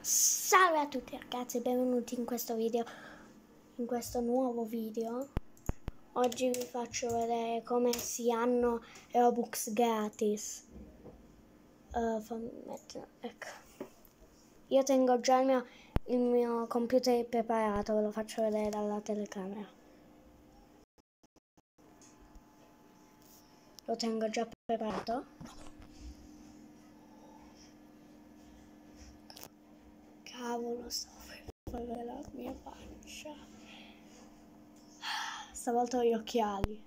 Salve a tutti ragazzi, benvenuti in questo video, in questo nuovo video. Oggi vi faccio vedere come si hanno Robux gratis. Fammi mettere, ecco. Io tengo già il mio computer preparato, ve lo faccio vedere dalla telecamera. Lo tengo già preparato. Cavolo, stavo per vedere la mia faccia. Stavolta ho gli occhiali.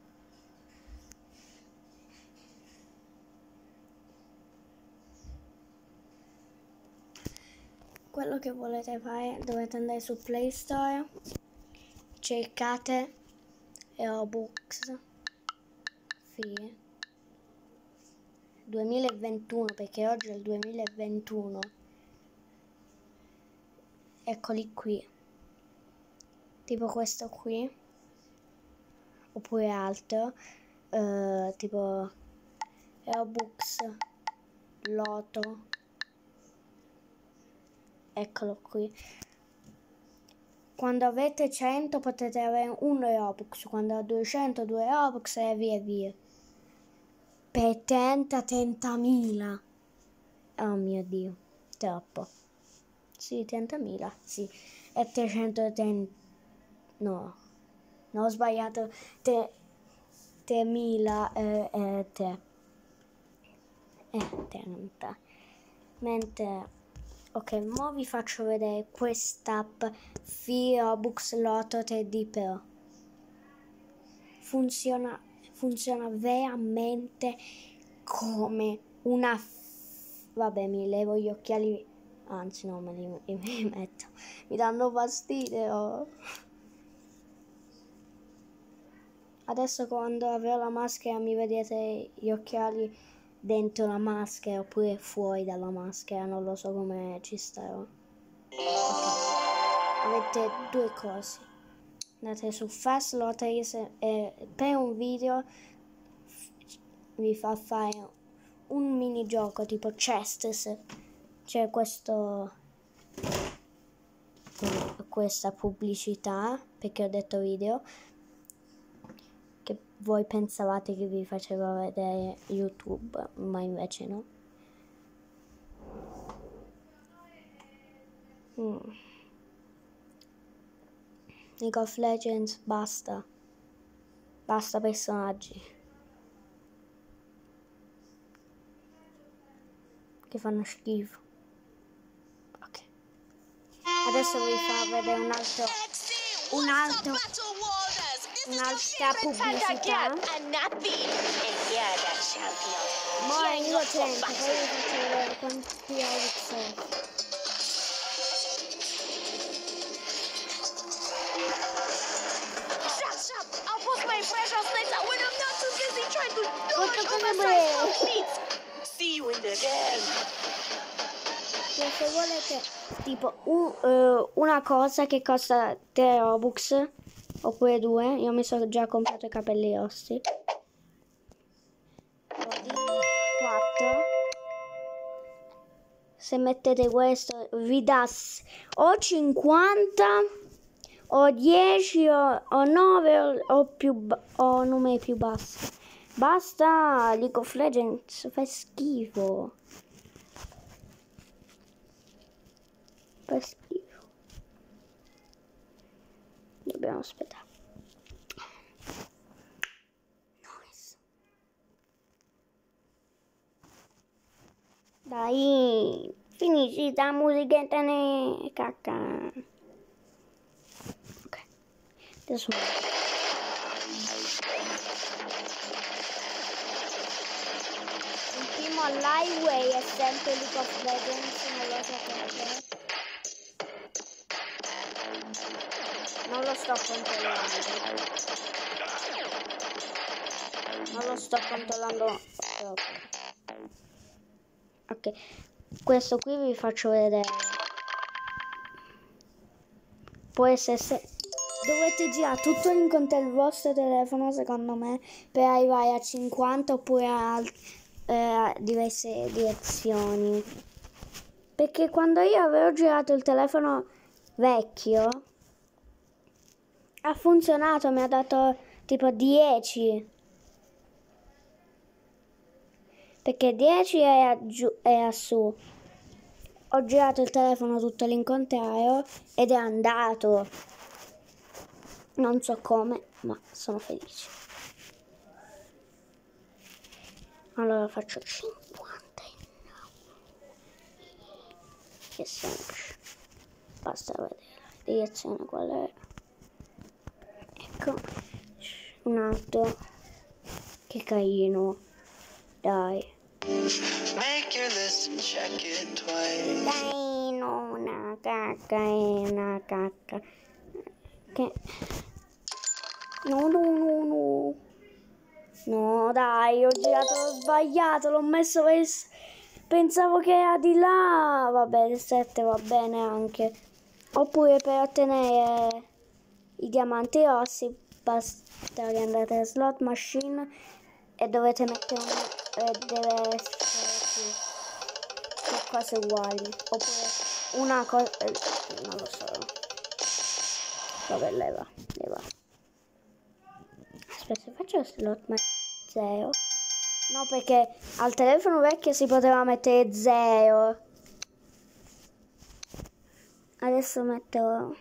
Quello che volete fare, dovete andare su Play Store, cercate Robux Free 2021, perché oggi è il 2021. Eccoli qui, tipo questo qui, oppure altro, tipo Robux Loto, eccolo qui. Quando avete 100 potete avere un Robux, quando avete 200 2 Robux e via via. Per 30.000. Oh mio Dio, troppo. Sì, 30.000, sì. E 330... No, ho sbagliato. 3.000 e 3. 30. Mentre... Ok, mo vi faccio vedere quest'app Free Robux Lotto 3D Pro. Funziona veramente come una... Vabbè, mi levo gli occhiali, anzi no, me li metto. Mi danno fastidio. Adesso quando avrò la maschera mi vedete gli occhiali dentro la maschera oppure fuori dalla maschera, non lo so come ci starò. Okay. Avete due cose. Andate su Fast Lotteries e per un video vi fa fare un minigioco tipo Chestes. C'è questa pubblicità, perché ho detto video, che voi pensavate che vi faceva vedere YouTube, ma invece no. League of Legends, basta personaggi che fanno schifo. Ok, adesso vi fa vedere un'altra pubblicità. Ma io tento, poi vi faccio vedere quanti Robux ho. Se volete tipo una cosa che costa 3 Robux oppure 2, io mi sono già comprato i capelli rossi. 4. Se mettete questo vi dà o 50 o 10 o 9 o numeri più bassi. Basta, League of Legends fa schifo. Fa schifo. Dobbiamo aspettare. Nice. Dai, finisci la musichetta ne cacca. Ok. Adesso il primo all'highway è sempre League of Legends, non lo so perché. Non lo sto controllando ok, questo qui vi faccio vedere. Può essere dovete girare tutto l'incontro del vostro telefono, secondo me, per arrivare a 50 oppure a diverse direzioni. Perché quando io avevo girato il telefono vecchio ha funzionato, mi ha dato tipo 10. Perché 10 è a su. Ho girato il telefono tutto all'incontrario ed è andato. Non so come, ma sono felice. Allora faccio 59. Che semplice. Basta vedere la direzione qual è. Ecco. Un altro. Che carino. Dai. Make your list and check it twice. Dai, no, una cacca è una cacca. Che... No. No, dai, ho girato sbagliato, l'ho messo pensavo che era di là. Vabbè, il 7 va bene anche. Oppure per ottenere i diamanti rossi basta che andate a slot machine e dovete mettere deve essere più cose uguali. Oppure una cosa... non lo so. Vabbè, leva. Aspetta, se faccio slot machine 0. No, perché al telefono vecchio si poteva mettere 0. Adesso metto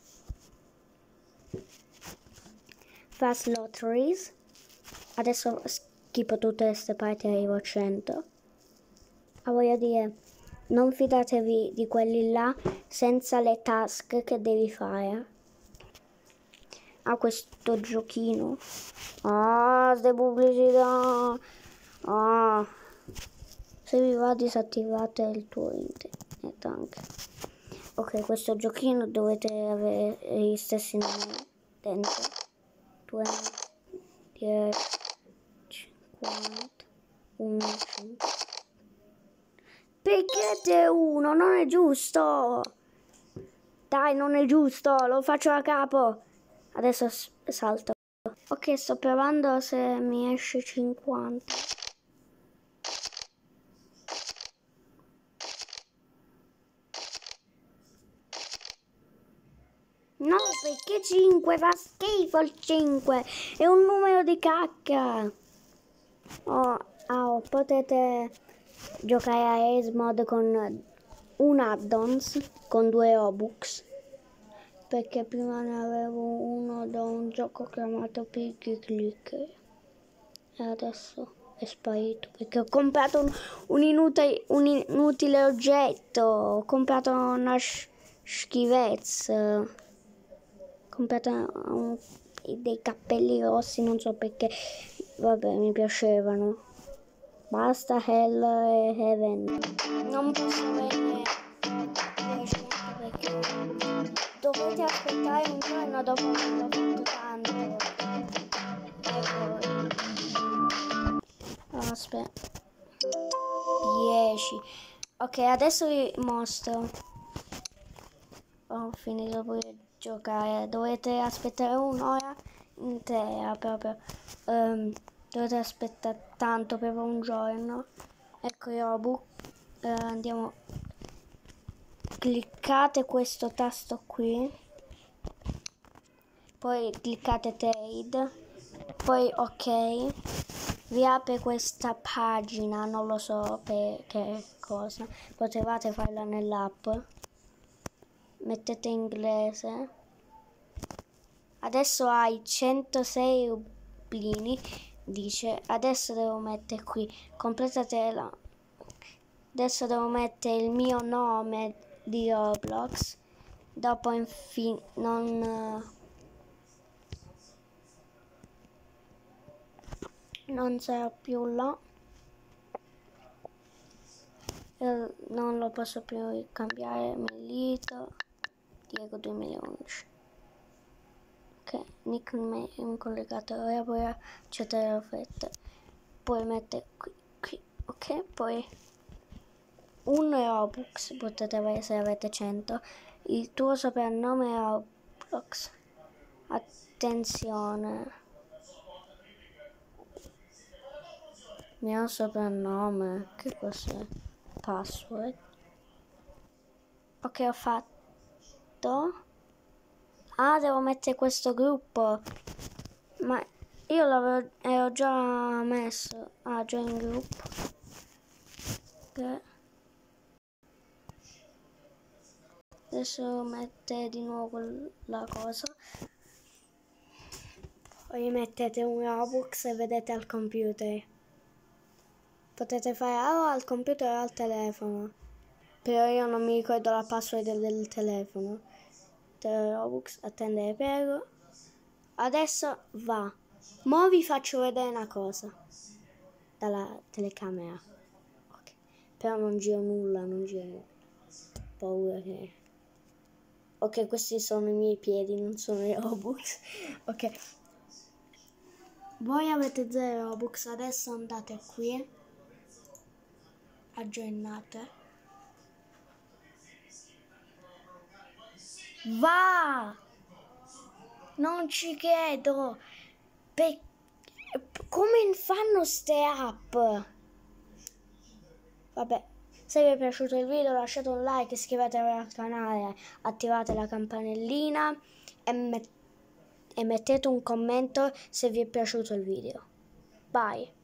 Fast Lotteries. Adesso schippo tutte queste parti e arrivo a 100. Ma voglio dire, non fidatevi di quelli là senza le task che devi fare. Ah, questo giochino. Ah, ste pubblicità. Ah. Se vi va disattivate il tuo internet anche. Ok, questo giochino dovete avere gli stessi numeri dentro. 20, 10, 50, 11. Perché te uno? Non è giusto. Dai, non è giusto. Lo faccio a capo. Adesso salto. Ok, sto provando se mi esce 50. No, perché 5? Fa schifo il 5. È un numero di cacca. Potete giocare a Ace Mod con un add-ons con 2 Robux. Perché prima ne avevo uno da un gioco chiamato Piggy Clicker. E adesso è sparito. Perché ho comprato un inutile oggetto. Ho comprato una schifezza. Ho comprato dei cappelli rossi, non so perché. Vabbè, mi piacevano. Basta Hell e Heaven. Non posso avere 10 perché dovete aspettare un giorno dopo averlo fatto tanto. Aspetta. 10. Ok, adesso vi mostro. Ho finito pure di giocare. Dovete aspettare un'ora intera proprio. Dovete aspettare tanto per un giorno. Ecco Robux. Andiamo. Cliccate questo tasto qui. Poi cliccate trade. Poi ok. Vi apre questa pagina, non lo so per che cosa. Potevate farla nell'app. Mettete inglese. Adesso hai 106 rublini. Dice adesso devo mettere qui completatela. Adesso devo mettere il mio nome di Roblox. Dopo non sarà più là. Non lo posso più cambiare. Milito Diego 2011. Ok, nickname collegato. Ora puoi accettare l'offerta. Poi mette qui. Ok, poi un Robux potete avere se avete 100. Il tuo soprannome è Roblox. Attenzione. Mio soprannome. Che cos'è? Password. Ok, ho fatto. Ah, devo mettere questo gruppo. Ma io ero già messo. Ah, già in gruppo. Ok. Adesso mette di nuovo la cosa. Poi mettete un Robux e vedete al computer. Potete fare o al computer o al telefono. Però io non mi ricordo la password del telefono. Robux, attendere prego. Adesso va. Mo vi faccio vedere una cosa. Dalla telecamera. Okay. Però non giro nulla, Paura che... Ok, questi sono i miei piedi, non sono i Robux. Ok. Voi avete 0 Robux, adesso andate qui. Aggiornate. Va! Non ci credo! Come fanno ste app? Vabbè, se vi è piaciuto il video lasciate un like, iscrivetevi al canale, attivate la campanellina e mettete un commento se vi è piaciuto il video. Bye!